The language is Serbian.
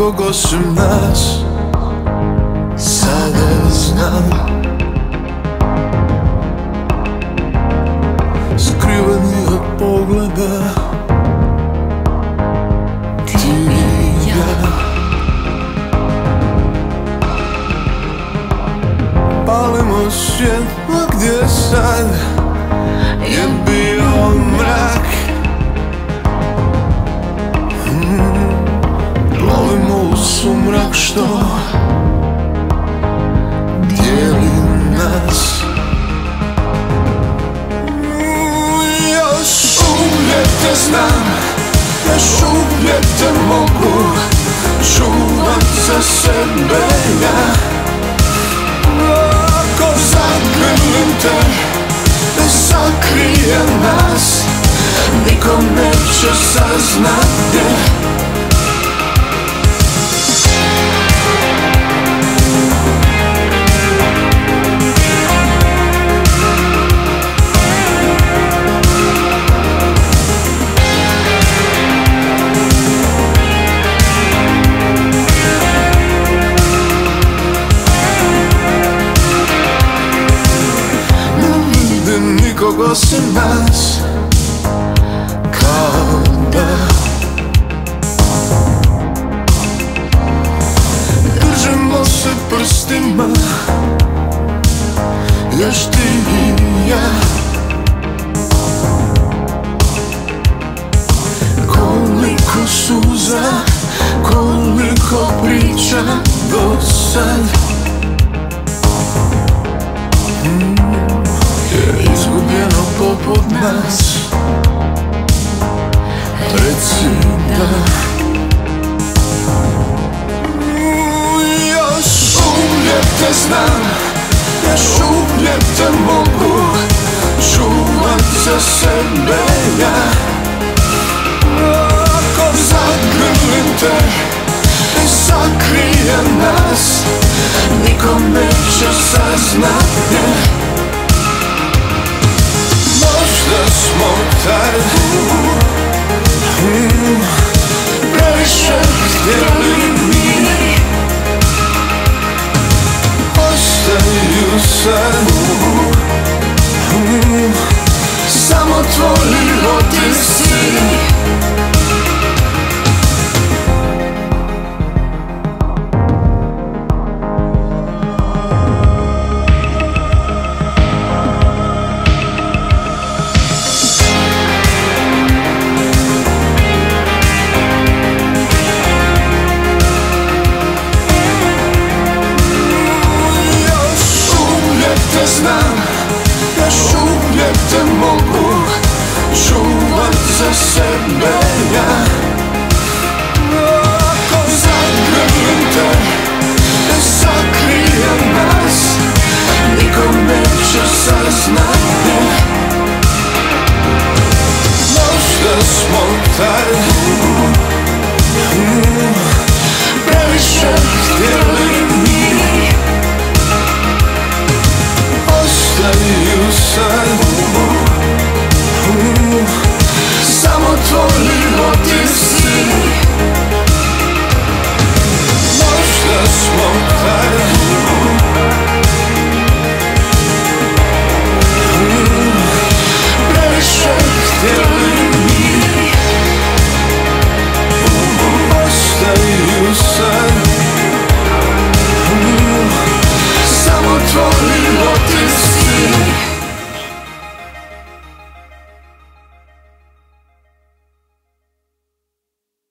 nikog osim nas. Sada znam, skriveni od pogleda, ti i ja. Palimo svjetlo gdje sad je bio mrak. Plovimo u sumrak što dijeli nas. Još uvijek te znam, još uvijek te mogu čuvat za sebe ja. Ako zagrlim te, ne sakrije nas, niko neće saznat gdje. Nikog osim nas, kao da držimo se prstima, još ti i ja. Koliko suza, koliko priča do sad. Izgubljeno poput nas, reci da. Još uvijek te znam, još uvijek te mogu čuvat za sebe ja. Ako zagrlim te, ne sakrije nas, niko neće saznat gdje. Možda smo tad previše htjeli mi, ostaju sad samo tvoji otisci. Znam, još uvijek te mogu čuvat za sebe ja. Ako zagrlim te, ne sakrije nas, niko neće saznat gdje. Možda smo tad previše htjeli mi, ostaju sad samo tvoji otisci. Možda smo